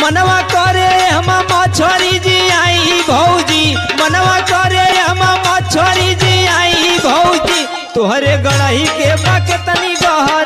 मनवा करे हम मछरी जी आई भौजी, मनवा करे हम मछरी जी आई भौजी, तोहरे गढ़ही के बाके तनी गहर